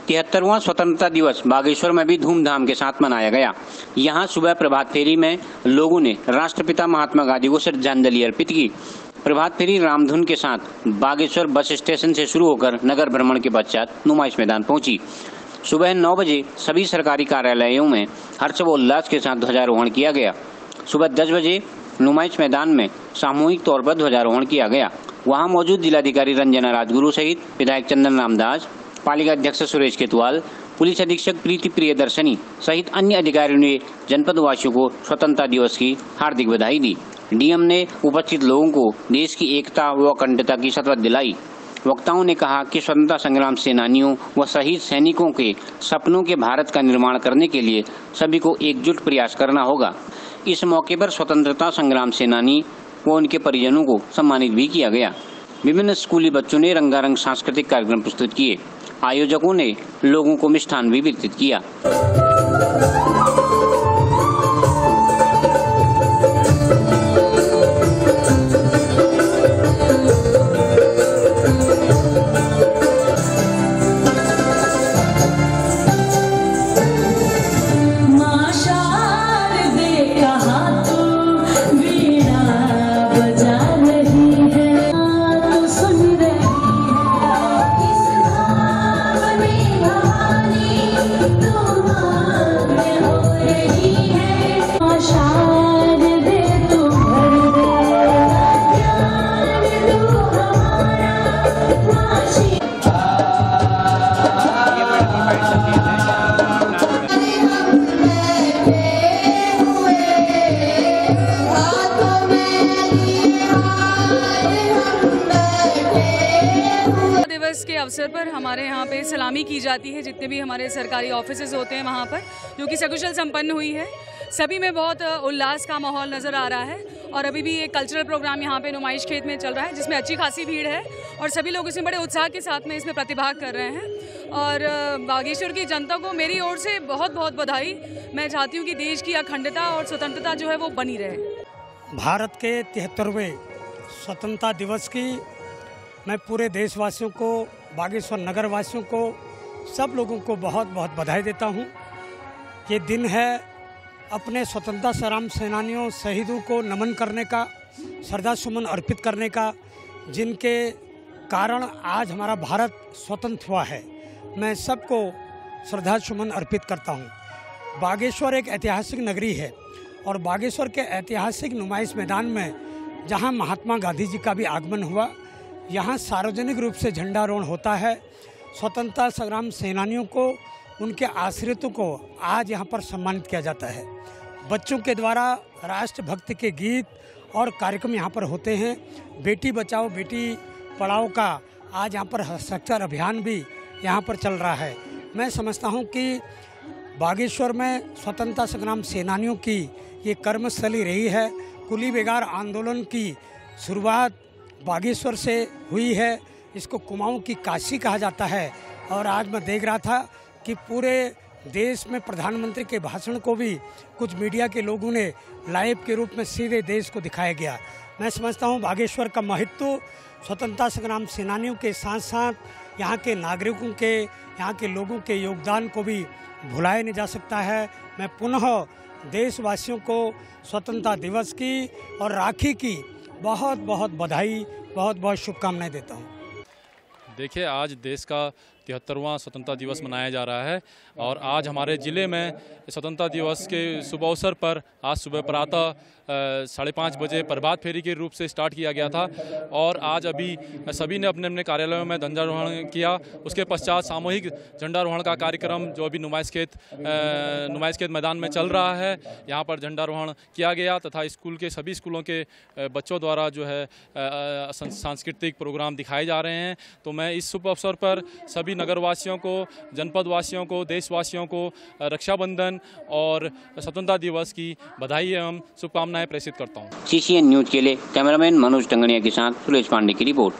73वां स्वतंत्रता दिवस बागेश्वर में भी धूमधाम के साथ मनाया गया। यहां सुबह प्रभात फेरी में लोगों ने राष्ट्रपिता महात्मा गांधी को श्रद्धांजलि अर्पित की। प्रभात फेरी रामधुन के साथ बागेश्वर बस स्टेशन से शुरू होकर नगर भ्रमण के पश्चात नुमाइश मैदान पहुंची। सुबह 9 बजे सभी सरकारी कार्यालयों में हर्षोल्लास के साथ ध्वजारोहण किया गया। सुबह 10 बजे नुमाइश मैदान में सामूहिक तौर पर ध्वजारोहण किया गया। वहां मौजूद जिलाधिकारी रंजना राजगुरु सहित विधायक चंदन रामदास, पालिका अध्यक्ष सुरेश केतवाल, पुलिस अधीक्षक प्रीति प्रियदर्शनी सहित अन्य अधिकारियों ने जनपद वासियों को स्वतंत्रता दिवस की हार्दिक बधाई दी। डीएम ने उपस्थित लोगों को देश की एकता व अखंडता की शपथ दिलाई। वक्ताओं ने कहा कि स्वतंत्रता संग्राम सेनानियों व शहीद सैनिकों के सपनों के भारत का निर्माण करने के लिए सभी को एकजुट प्रयास करना होगा। इस मौके पर स्वतंत्रता संग्राम सेनानी व उनके परिजनों को सम्मानित भी किया गया। विभिन्न स्कूली बच्चों ने रंगारंग सांस्कृतिक कार्यक्रम प्रस्तुत किए। आयोजकों ने लोगों को मिष्ठान भी वितरित किया। के अवसर पर हमारे यहाँ पे सलामी की जाती है। जितने भी हमारे सरकारी ऑफिसेज होते हैं वहाँ पर, जो कि सकुशल संपन्न हुई है। सभी में बहुत उल्लास का माहौल नज़र आ रहा है और अभी भी एक कल्चरल प्रोग्राम यहाँ पे नुमाइश खेत में चल रहा है, जिसमें अच्छी खासी भीड़ है और सभी लोग इसमें बड़े उत्साह के साथ में इसमें प्रतिभाग कर रहे हैं। और बागेश्वर की जनता को मेरी ओर से बहुत बहुत बधाई। मैं चाहती हूँ कि देश की अखंडता और स्वतंत्रता जो है वो बनी रहे। भारत के 73वें स्वतंत्रता दिवस की मैं पूरे देशवासियों को, बागेश्वर नगर वासियों को, सब लोगों को बहुत बहुत बधाई देता हूं। ये दिन है अपने स्वतंत्रता संग्राम सेनानियों, शहीदों को नमन करने का, श्रद्धासुमन अर्पित करने का, जिनके कारण आज हमारा भारत स्वतंत्र हुआ है। मैं सबको श्रद्धासुमन अर्पित करता हूं। बागेश्वर एक ऐतिहासिक नगरी है और बागेश्वर के ऐतिहासिक नुमाइश मैदान में जहां महात्मा गांधी जी का भी आगमन हुआ, यहाँ सार्वजनिक रूप से झंडारोहण होता है। स्वतंत्रता संग्राम सेनानियों को, उनके आश्रितों को आज यहाँ पर सम्मानित किया जाता है। बच्चों के द्वारा राष्ट्रभक्ति के गीत और कार्यक्रम यहाँ पर होते हैं। बेटी बचाओ बेटी पढ़ाओ का आज यहाँ पर हस्ताक्षर अभियान भी यहाँ पर चल रहा है। मैं समझता हूँ कि बागेश्वर में स्वतंत्रता संग्राम सेनानियों की ये कर्मस्थली रही है। कुली बेगार आंदोलन की शुरुआत बागेश्वर से हुई है। इसको कुमाऊं की काशी कहा जाता है। और आज मैं देख रहा था कि पूरे देश में प्रधानमंत्री के भाषण को भी कुछ मीडिया के लोगों ने लाइव के रूप में सीधे देश को दिखाया गया। मैं समझता हूं बागेश्वर का महत्व स्वतंत्रता संग्राम सेनानियों के साथ साथ यहाँ के नागरिकों के, यहाँ के लोगों के योगदान को भी भुलाया नहीं जा सकता है। मैं पुनः देशवासियों को स्वतंत्रता दिवस की और राखी की बहुत बहुत बधाई, बहुत बहुत शुभकामनाएं देता हूँ। देखिए, आज देश का 73वां स्वतंत्रता दिवस मनाया जा रहा है और आज हमारे ज़िले में स्वतंत्रता दिवस के शुभ अवसर पर आज सुबह प्रातः 5:30 बजे प्रभात फेरी के रूप से स्टार्ट किया गया था और आज अभी सभी ने अपने अपने कार्यालयों में झंडारोहण किया। उसके पश्चात सामूहिक झंडारोहण का कार्यक्रम जो अभी नुमाइश खेत मैदान में चल रहा है, यहाँ पर झंडारोहण किया गया तथा स्कूल के सभी स्कूलों के बच्चों द्वारा जो है सांस्कृतिक प्रोग्राम दिखाए जा रहे हैं। तो मैं इस शुभ अवसर पर सभी नगरवासियों को, जनपद वासियों को, देशवासियों को रक्षाबंधन और स्वतंत्रता दिवस की बधाई एवं शुभकामनाएं प्रेषित करता हूं। CCN न्यूज के लिए कैमरामैन मनोज टंगड़िया के साथ सुरेश पांडे की रिपोर्ट।